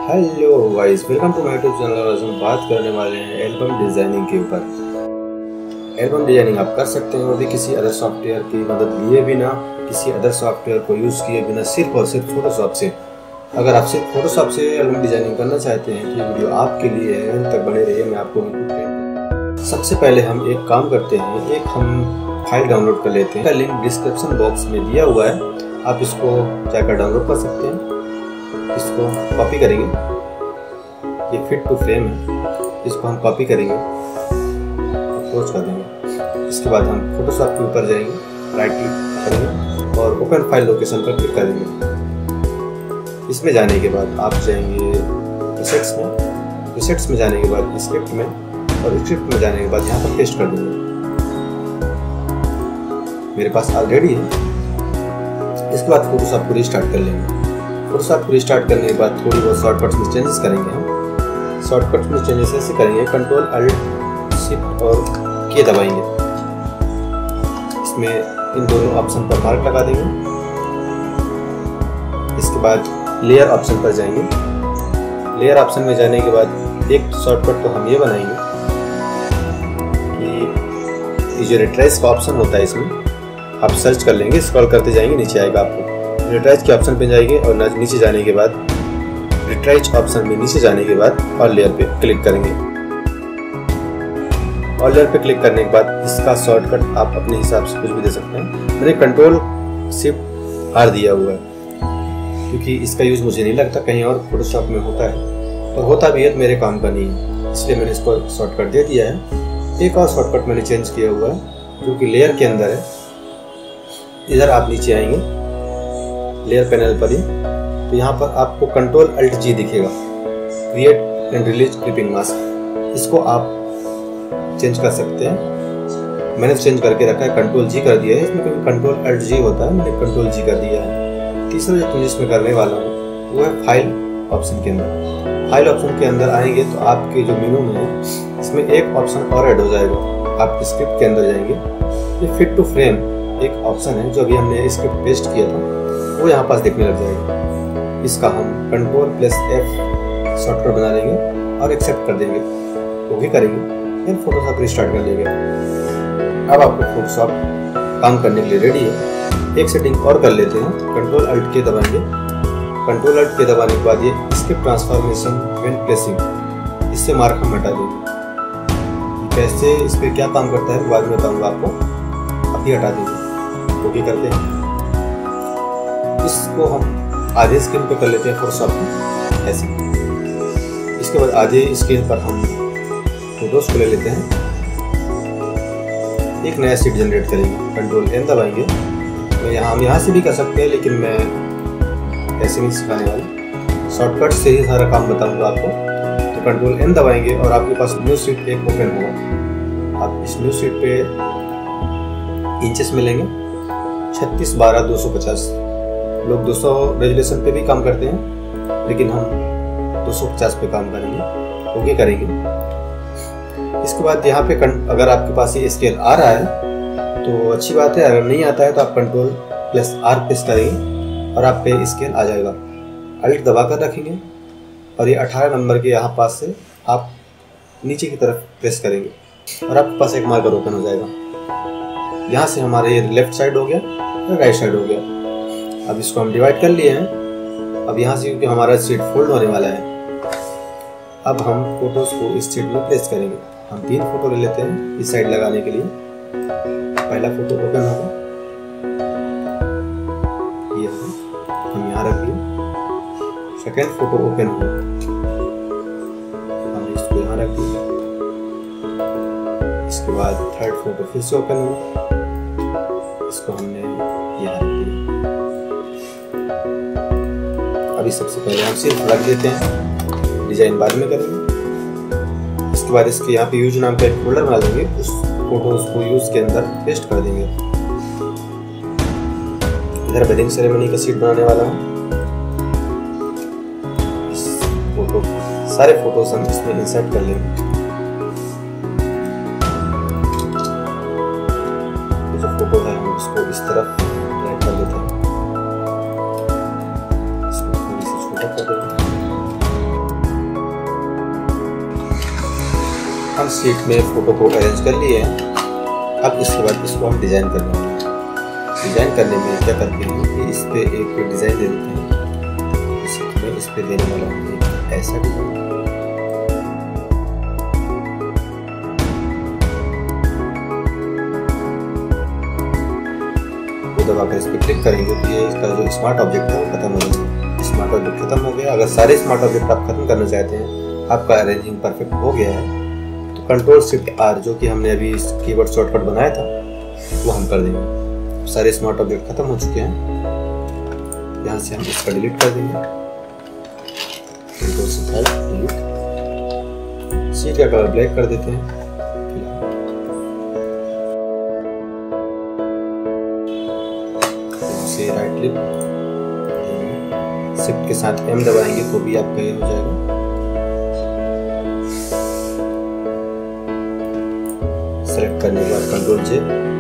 Hello guys, welcome to my YouTube channel. और आज हम बात करने वाले हैं एल्बम डिज़ाइनिंग के ऊपर। एल्बम डिज़ाइनिंग आप कर सकते हैं वो भी किसी अदर सॉफ्टवेयर की मदद लिए बिना, किसी अदर सॉफ्टवेयर को यूज़ किए बिना, सिर्फ और सिर्फ फोटोशॉप से। अगर आप सिर्फ फोटोशॉप से एल्बम डिज़ाइनिंग करना चाहते हैं तो ये वीडियो आपके लिए है, अंत तक बने रहिए। मैं आपको सबसे पहले हम एक काम करते हैं, एक हम फाइल डाउनलोड कर लेते हैं। लिंक डिस्क्रिप्शन बॉक्स में दिया हुआ है, आप इसको जाकर डाउनलोड कर सकते हैं। इसको कॉपी करेंगे, ये फिट टू फ्रेम है, इसको हम कॉपी करेंगे, अप्रोच कर देंगे। इसके बाद हम फोटोशॉप के ऊपर जाएंगे, राइट क्लिक करेंगे और ओपन फाइल लोकेशन पर क्लिक करेंगे। इसमें जाने के बाद आप जाएंगे एसेट्स में, एसेट्स में जाने के बाद स्क्रिप्ट में, और स्क्रिप्ट में जाने के बाद यहाँ पर पेस्ट कर देंगे। मेरे पास ऑलरेडी है। इसके बाद फोटोशॉप को रिस्टार्ट कर लेंगे। फोटोशॉप को रिस्टार्ट करने के बाद थोड़ी बहुत शॉर्टकट्स में चेंजेस करेंगे। हम शॉर्टकट्स में चेंजेस ऐसे करेंगे, कंट्रोल अल्ट शिफ्ट और के दबाएंगे। इसमें इन दोनों ऑप्शन पर मार्क लगा देंगे। इसके बाद लेयर ऑप्शन पर जाएंगे। लेयर ऑप्शन में जाने के बाद एक शॉर्टकट तो हम ये बनाएंगे कि ये जो रिट्रेस का ऑप्शन होता है, इसमें आप सर्च कर लेंगे, स्क्रॉल करते जाएंगे, नीचे आएगा आपको रिट्राइज के ऑप्शन पे जाएंगे और नीचे जाने के बाद रिट्राइज ऑप्शन में नीचे जाने के बाद और लेयर पे क्लिक करेंगे। और लेयर पे क्लिक करने के बाद इसका शॉर्टकट आप अपने हिसाब से कुछ भी दे सकते हैं। मैंने कंट्रोल शिफ्ट आर दिया हुआ है क्योंकि इसका यूज़ मुझे नहीं लगता कहीं और फोटोशॉप में होता है, और होता भी है तो मेरे काम का नहीं है, इसलिए मैंने इसको शॉर्टकट दे दिया है। एक और शॉर्टकट मैंने चेंज किया हुआ है जो कि लेयर के अंदर है। इधर आप नीचे आएंगे लेयर पैनल पर ही, तो यहाँ पर आपको कंट्रोल अल्ट जी दिखेगा, create and release clipping mask. इसको आप चेंज कर सकते हैं। मैंने चेंज करके रखा है, कंट्रोल जी कर दिया है। इसमें क्योंकि कंट्रोल अल्ट जी होता है, मैंने कंट्रोल जी कर दिया है। तीसरा जो चेंज इसमें करने वाला हूँ वो है फाइल ऑप्शन के अंदर। फाइल ऑप्शन के अंदर आएंगे तो आपके जो मेनू में है इसमें एक ऑप्शन और ऐड हो जाएगा। आप स्क्रिप्ट के अंदर जाएंगे, ये फिट टू फ्रेम एक ऑप्शन है जो अभी हमने स्क्रिप्ट पेस्ट किया था, वो यहाँ पास देखने लग जाएगा। इसका हम Ctrl+F शॉर्टकट बना लेंगे और एक्सेप्ट कर देंगे, ओके करेंगे, फिर फोटोशॉप रिस्टार्ट कर लेंगे। अब आपको फोटोशॉप काम करने के लिए रेडी है। एक सेटिंग और कर लेते हैं, Ctrl Alt के दबाएंगे। Ctrl Alt के दबाने के बाद ये स्क्रिप्ट ट्रांसफॉर्मेशन व्हेन प्लेसिंग, इससे मार्क हम हटा देंगे। कैसे इस पर क्या काम करता है बाद में बताऊँगा आपको, अभी हटा देंगे, ओके करते हैं। इसको हम आधे स्क्रीन पे कर लेते हैं फोटोशॉप में ऐसे। इसके बाद आधे स्क्रीन पर हम फोटोज को ले लेते हैं, एक नया शीट जनरेट करेंगे। कंट्रोल एन दबाएंगे। हम यहाँ से भी कर सकते हैं, लेकिन मैं ऐसे नहीं सिखाने वाला, शॉर्टकट से ही सारा काम बताऊंगा आपको। तो कंट्रोल एन दबाएंगे और आपके पास न्यू शीट एक ओपन होगा। आप इस न्यू शीट पे इंचेस में लेंगे, 36/12/250। लोग 200 रेजोल्यूशन पे भी काम करते हैं, लेकिन हम 250 पे काम करेंगे, ओके करेंगे। इसके बाद यहाँ पे अगर आपके पास ये स्केल आ रहा है तो अच्छी बात है, अगर नहीं आता है तो आप Ctrl+R प्रेस करेंगे और आप पे स्केल आ जाएगा। अल्ट दबा कर रखेंगे और ये 18 नंबर के यहाँ पास से आप नीचे की तरफ प्रेस करेंगे और आपके पास एक मार्कर ओपन हो जाएगा। यहाँ से हमारे ये लेफ्ट साइड हो गया और राइट साइड हो गया। अब इसको हम डिवाइड कर लिए हैं। अब यहाँ से क्योंकि हमारा शीट फोल्ड होने वाला है, अब हम फोटोज को इस शीट में प्लेस करेंगे। हम 3 फोटो ले लेते हैं इस साइड लगाने के लिए। पहला फोटो ओपन होगा, ये हम यहाँ रख दिए। सेकेंड फोटो ओपन होगा, हम इसको यहाँ रख दिए। इसके बाद थर्ड फोटो फिर से ओपन हुआ, इसको हमने यहाँ रख दिया। अभी सबसे पहले हम सिर्फ रख देते हैं, डिजाइन बाद में करेंगे। इसके बाद इसके यहाँ पे यूज नाम का एक फोल्डर बना देंगे, उस फोटोज को यूज के अंदर पेस्ट कर देंगे। इधर वेडिंग सेरेमनी का शीट बनाने वाला हूँ। इस फोटो सारे फोटोज हम इसमें इंसर्ट कर लेंगे। जो फोटो है हम इसको इस तरफ ड्रैग कर लेते हैं। शीट में फ़ोटो को अरेंज कर लिए हैं। अब इसके बाद इसको हम डिज़ाइन कर लेंगे। डिज़ाइन करने में क्या करते हैं कि इस पे एक डिज़ाइन दे देते हैं। जैसे मैं इस पे देने वाला हूँ ऐसा डिज़ाइन। दबाकर इस पर क्लिक करेंगे तो ये इसका जो स्मार्ट ऑब्जेक्ट है वो खत्म हो जाएगा। स्मार्ट ऑब्जेक्ट खत्म हो गया। अगर सारे स्मार्ट ऑब्जेक्ट आप खत्म करना चाहते हैं, आपका अरेंजिंग परफेक्ट हो गया है, तो Ctrl+Shift+R जो कि हमने अभी कीबोर्ड शॉर्टकट बनाया था वो हम कर देंगे। सारे स्मार्ट ऑब्जेक्ट खत्म हो चुके हैं। यहाँ से हम इसका डिलीट कर देंगे। Ctrl+Shift+R delete. शीट का कलर ब्लैक कर देते हैं। राइट क्लिक, शिफ्ट के साथ M दबाएंगे तो भी आपका ये हो जाएगा। सेलेक्ट करने के बाद Ctrl+J,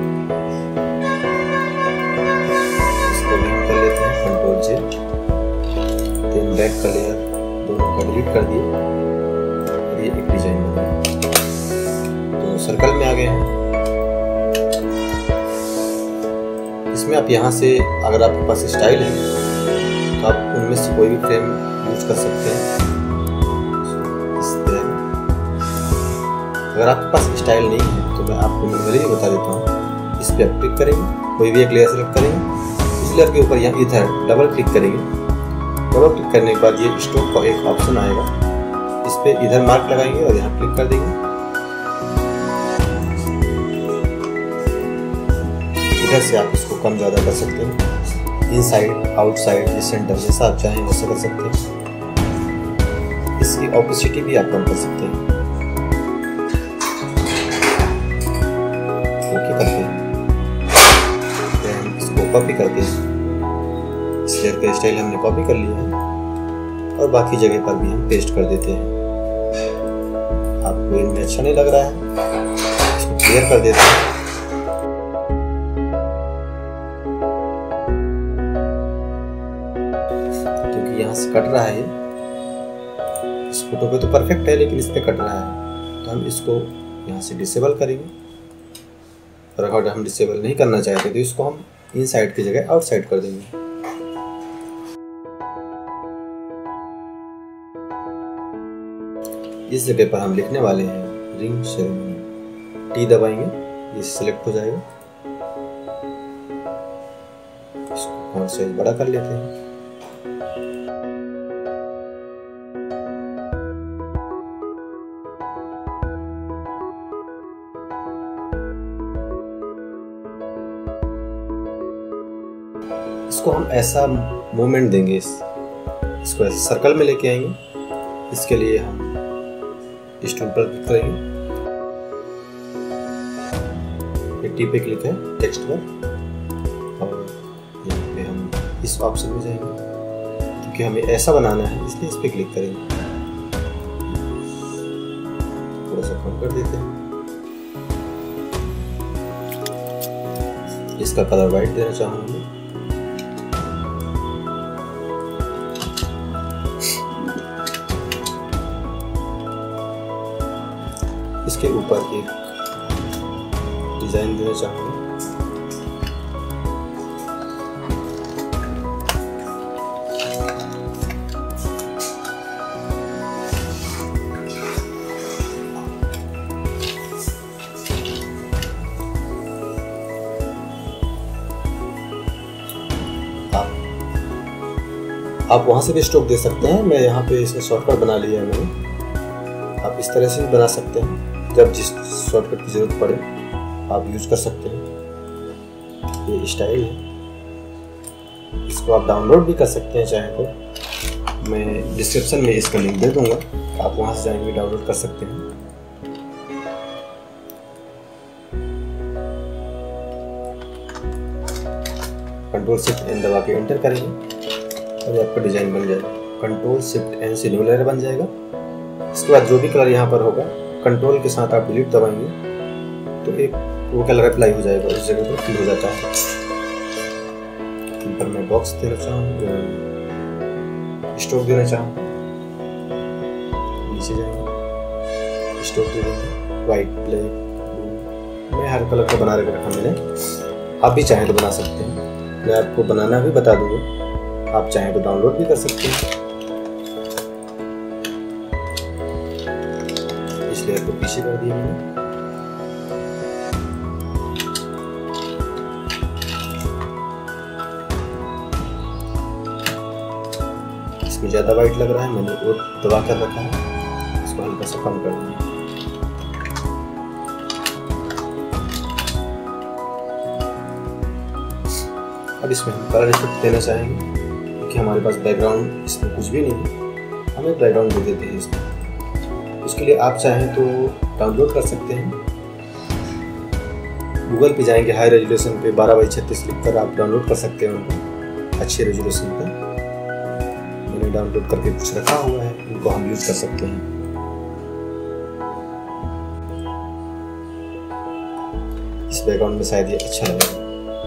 इसको भी हम कर लेते हैं Ctrl+J। देन बैक का लेयर दोनों का डिलीट कर दिए। ये एक डिजाइन बन गया। तो सर्कल में आ गए हैं। इसमें आप यहाँ से अगर आपके पास स्टाइल है तो आप उनमें से कोई भी फ्रेम यूज कर सकते हैं इस तरह। अगर आपके पास स्टाइल नहीं है तो मैं आपको मैनुअली बता देता हूँ। इस पर आप क्लिक करेंगे, कोई भी एक लेयर सेलेक्ट करेंगे। इस लेयर के ऊपर यहाँ इधर डबल क्लिक करेंगे। डबल क्लिक करने के बाद ये स्ट्रोक का एक ऑप्शन आएगा। इस पर इधर मार्क लगाएंगे और यहाँ क्लिक कर देंगे। इधर से आप इसको कम ज़्यादा कर सकते हैं। इनसाइड, आउटसाइड, ये सेंटर जैसा आप चाहें वैसा कर सकते हैं। इसकी ऑपोसिटी भी आप कम कर सकते हैं। ओके करते हैं। इसको कॉपी करते हैं। इस लेयर का स्टाइल हमने कॉपी कर लिया है और बाकी जगह पर भी हम पेस्ट कर देते हैं। आपको इनमें अच्छा नहीं लग रहा है, इसको क्लियर कर देते हैं। यहाँ से कट रहा है, इस फोटो पे तो परफेक्ट है लेकिन इस पे कट रहा है, तो हम इसको यहाँ से डिसेबल करेंगे। और अगर हम डिसेबल नहीं करना चाहते तो इसको हम इनसाइड की जगह आउटसाइड कर देंगे। इस जगह पर हम लिखने वाले हैं रिंग सेरेमनी। टी दबाएंगे, ये सिलेक्ट हो जाएगा। इसको फॉन्ट साइज बड़ा कर लेते हैं। इसको हम ऐसा मूवमेंट देंगे, इसको ऐसे सर्कल में लेके आएंगे। इसके लिए हम इस टूल पर क्लिक करेंगे। टी पे क्लिक है टेक्स्ट पर और यहाँ पे हम इस ऑप्शन में जाएंगे क्योंकि हमें ऐसा बनाना है, इसलिए इस पे क्लिक करेंगे। थोड़ा सा कम कर देते हैं। इसका कलर वाइट देना चाहूँगी। इसके ऊपर एक डिजाइन देना चाहूँगा। आप वहाँ से भी स्ट्रोक दे सकते हैं। मैं यहाँ पे इसमें शॉर्टकट बना लिया है मैंने। आप इस तरह से भी बना सकते हैं। जब जिस शॉर्टकट की ज़रूरत पड़े आप यूज कर सकते हैं। ये स्टाइल है, इसको आप डाउनलोड भी कर सकते हैं चाहे तो। मैं डिस्क्रिप्शन में इसका लिंक दे दूंगा, आप वहाँ से जाएंगे डाउनलोड कर सकते हैं। Ctrl+Shift+N दबा के एंटर करेंगे और आपका डिज़ाइन बन जाएगा। Ctrl+Shift+N से न्यू लेयर बन जाएगा। इसके बाद जो भी कलर यहाँ पर होगा कंट्रोल के साथ आप डिलीट दबाएंगे तो एक वो कलर अप्लाई हो जाएगा, उस जगह पर फिल हो जाता है। ऊपर मैं बॉक्स देना चाहूँ, स्ट्रोक देना चाहूँ, नीचे जाएंगे स्ट्रोक दे देंगे। वाइट, ब्लैक, ब्लू, मैं हर कलर का बना के रखा मैंने। आप भी चाहें तो बना सकते हैं, मैं आपको बनाना भी बता दूंगा, आप चाहें तो डाउनलोड भी कर सकते हैं। इस लेयर को पीछे कर दिया मैंने। इसमें ज़्यादा वाइट लग रहा है, मैंने वो दबा कर रखा है, इसको हल्का सा कम कर दिया। अब इसमें हम कलर इफेक्ट देना चाहेंगे, क्योंकि हमारे पास बैकग्राउंड इसमें कुछ भी नहीं है, हमें बैकग्राउंड दे देते हैं इसमें। उसके लिए आप चाहें तो डाउनलोड कर सकते हैं, गूगल पे जाएंगे, हाई रेजोल्यूशन पे 12x36 लिख कर आप डाउनलोड कर सकते हैं उनको अच्छे रेजोल्यूशन पे। मैंने डाउनलोड करके कुछ रखा हुआ है, इनको हम यूज कर सकते हैं। इस बैकग्राउंड में शायद ये अच्छा लगेगा।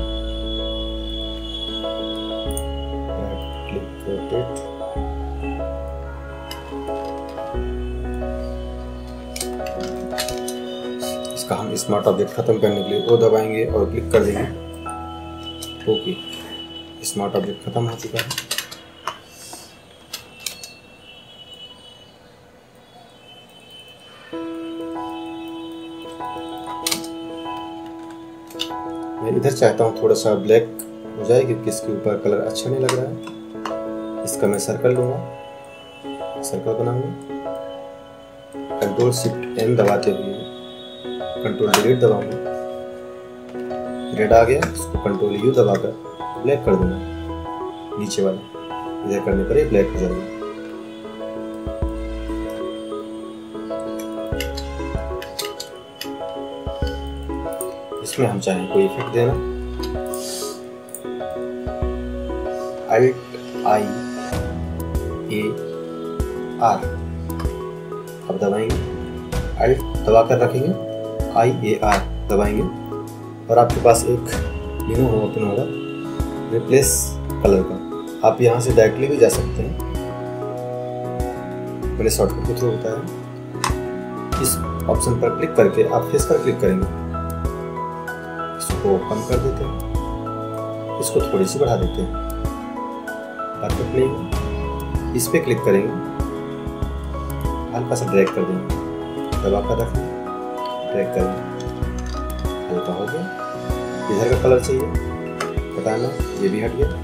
इसका हम स्मार्ट ऑब्जेक्ट खत्म करने के लिए वो दबाएंगे और क्लिक कर देंगे। ओके, स्मार्ट ऑब्जेक्ट खत्म हो चुका है। मैं इधर चाहता हूँ थोड़ा सा ब्लैक हो जाए, क्योंकि इसके ऊपर कलर अच्छा नहीं लग रहा है। इसका मैं सर्कल लूँगा, सर्कल बनाऊंगा, कंट्रोल शिफ्ट एन दबाते हुए कंट्रोल डिलीट दबाऊंगा, रेड आ गया, इसको कंट्रोल यू दबाकर ब्लैक कर दूंगा, नीचे वाला इधर करने पर ये ब्लैक हो जाएगा। इसमें हम चाहें कोई इफेक्ट देना, Alt I A R, अब दबाएंगे, Alt दबा कर रखेंगे, I A R दबाएंगे और आपके पास एक मेनू ओपन होगा रिप्लेस कलर का। आप यहाँ से डायरेक्टली भी जा सकते हैं, मैंने शॉर्टकट के थ्रू बताया। इस ऑप्शन पर क्लिक करके आप फेस पर क्लिक करेंगे, इसको कम कर देते हैं, इसको थोड़ी सी बढ़ा देते हैं, परफेक्ट नहीं। इस पे क्लिक करेंगे, हल्का सा ड्रैग कर देंगे, दबा कर रखें, ड्रैग करेंगे, हल्का हो गया। इधर का कलर चाहिए बताना, ये भी हट गया।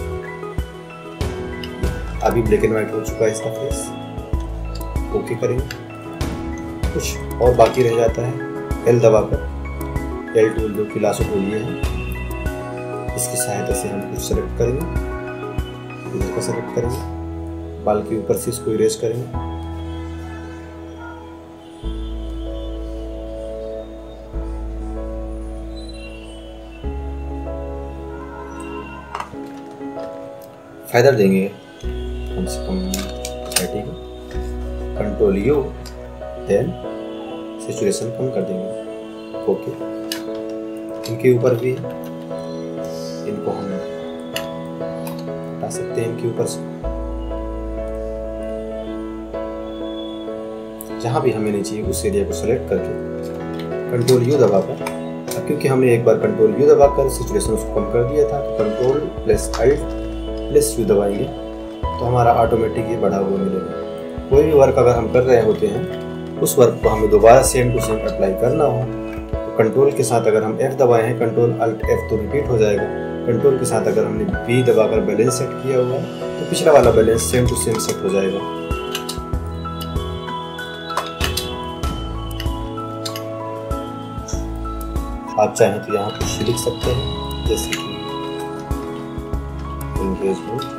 अभी ब्लैक एंड व्हाइट हो चुका है इसका फेस। ओके करेंगे, कुछ और बाकी रह जाता है, एल दबाकर, एल टूल जो कि लासो टूल है, इसकी सहायता से हम कुछ सेलेक्ट करेंगे, इधर का सेलेक्ट करेंगे, बाल के ऊपर से इसको इरेज करेंगे, फेदर देंगे कम से कम 30 का, कंट्रोल यू, देन सैचुरेशन कम कर देंगे। ओके, इनके ऊपर भी इनको हम हटा सकते हैं, इनके ऊपर से जहां भी हमें नहीं चाहिए उस एरिया को सेलेक्ट करके कंट्रोल यू दबाकर, अब क्योंकि हमने एक बार कंट्रोल यू दबाकर सिचुएशन उसको कम कर दिया था, तो control plus alt plus U दबाएंगे तो हमारा ऑटोमेटिक ये बढ़ा हुआ मिलेगा। कोई भी वर्क अगर हम कर रहे होते हैं, उस वर्क को हमें दोबारा सेम टू सेम अप्लाई करना हो, कंट्रोल के साथ अगर हम F दबाए हैं, कंट्रोल अल्ट F तो रिपीट हो जाएगा। कंट्रोल के साथ अगर हमने B दबाकर बैलेंस सेट किया हुआ है तो पिछला वाला balance same to same set हो जाएगा। आप चाहें तो यहाँ कुछ लिख सकते हैं, जैसे कि एंगेजमेंट,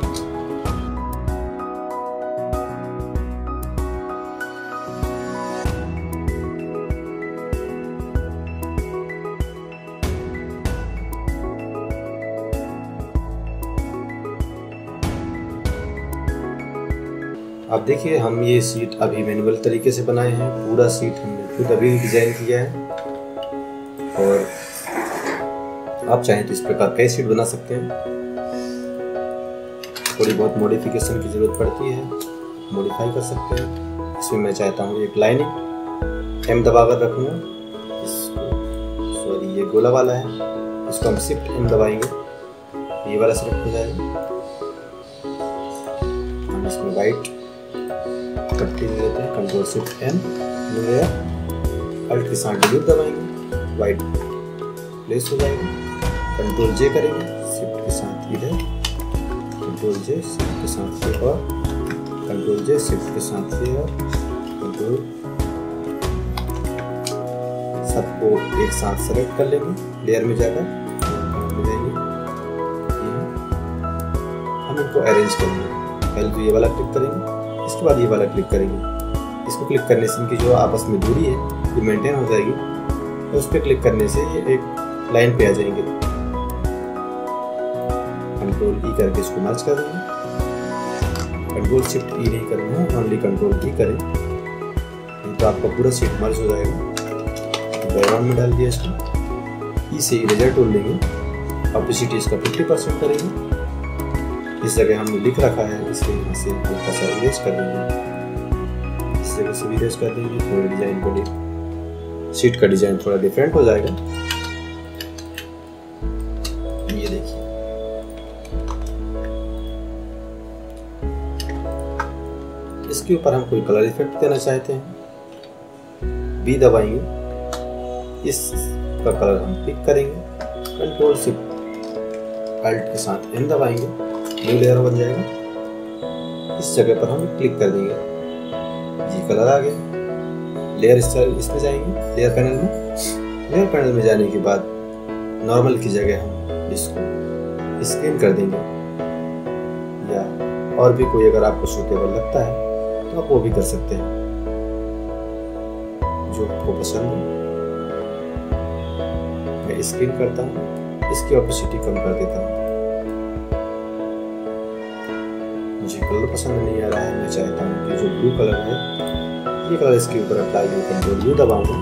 आप देखिए हम ये सीट अभी मैनुअल तरीके से बनाए हैं, पूरा सीट हमने खुद अभी डिजाइन किया है। और आप चाहें तो इस प्रकार कई सीट बना सकते हैं। थोड़ी बहुत मॉडिफिकेशन की जरूरत पड़ती है, मॉडिफाई कर सकते हैं। इसमें मैं चाहता हूँ एक लाइनिंग, M दबा कर रखूँगा। इसको सॉरी ये गोला वाला है, इसको हम शिफ्ट M दबाएंगे, ये वाला सेलेक्ट हो जाएगा। हम इसमें वाइट पट्टी ले लेते हैं, कंट्रोल शिफ्ट M मिल गया। अल्ट के साथ डिलीट दबाएंगे, वाइट प्लेस हो जाएगा। कंट्रोल J करेंगे, शिफ्ट के साथ इधर, कंट्रोल J शिफ्ट के साथ ये और कंट्रोल J शिफ्ट के साथ ये और कंट्रोल, सबको एक साथ सेलेक्ट कर लेंगे। लेयर में जाकर हम इनको अरेंज करेंगे। पहले तो ये वाला क्लिक करेंगे, इसके बाद ये वाला क्लिक करेंगे। इसको क्लिक करने से इनकी जो आपस में दूरी है ये मेंटेन हो जाएगी, और उस पर क्लिक करने से ये एक लाइन पे आ जाएंगे। कंट्रोल ई करके इसको मर्ज कर देंगे। कंट्रोल शिफ्ट ई नहीं करना है, ओनली कंट्रोल ई करें, तो आपका पूरा शीट मर्ज हो जाएगा। बैकग्राउंड में डाल दिया इसको। ई से इरेजर टूल लेंगे, ऑपेसिटी इसका 50% करेंगे। इस जगह हमने लिख रखा है, इसे यहाँ से हल्का सा इरेज कर देंगे, इस जगह से इरेज कर देंगे। थोड़ा डिजाइन को, शीट का डिजाइन थोड़ा डिफरेंट हो जाएगा। ये देखिए, इसके ऊपर हम कोई कलर इफेक्ट देना चाहते हैं, बी दबाएंगे, इसका कलर हम पिक करेंगे। कंट्रोल शिफ्ट अल्ट के साथ M दबाएंगे, न्यू लेयर बन जाएगा। इस जगह पर हम क्लिक कर देंगे, ये कलर आ गया। लेयर इसमें जाएंगे, लेयर पैनल में। लेयर पैनल में जाने के बाद नॉर्मल की जगह हम इसको स्कैन कर देंगे, या और भी कोई अगर आपको सूटेबल लगता है तो आप वो भी कर सकते हैं, जो आपको पसंद है। मैं स्कैन करता हूँ, इसकी ऑपेसिटी कम कर देता हूँ। मुझे कलर पसंद नहीं आ रहा है, मैं चाहता हूँ कि जो ब्लू कलर है ये कलर इसके ऊपर अप्लाई हो। कंट्रोल यू दबाऊंगा,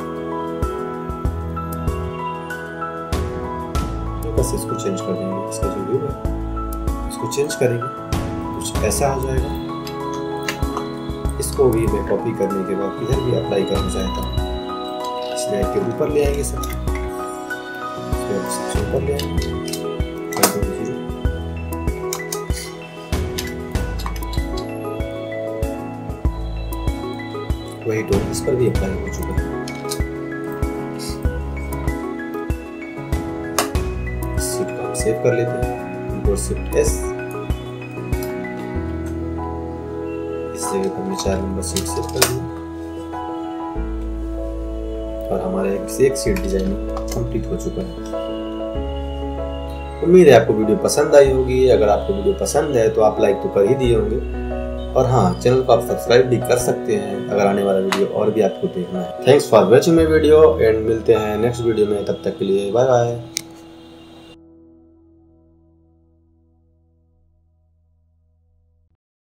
तो बस इसको चेंज कर देंगे। इसका जो व्यू है इसको चेंज करेंगे, कुछ ऐसा हो जाएगा। इसको भी मैं कॉपी करने के बाद इधर भी अप्लाई करना चाहता हूँ। इस लेयर के ऊपर ले आएंगे, सब सबसे ऊपर ले आएंगे। वही टोन इस पर भी अप्लाई हो चुका है। शीट को हम सेव कर लेते हैं, कंट्रोल शिफ्ट S। इस जगह पर मैं 4 नंबर शीट सेव कर दूँ, और हमारा एक शीट डिजाइन कंप्लीट हो चुका है। उम्मीद है आपको वीडियो पसंद आई होगी। अगर आपको वीडियो पसंद है तो आप लाइक तो कर ही दिए होंगे, और हाँ, चैनल को आप सब्सक्राइब भी कर सकते हैं अगर आने वाला वीडियो और भी आपको देखना है। Thanks for watching my video, and मिलते हैं नेक्स्ट वीडियो में। तब तक के लिए बाय बाय।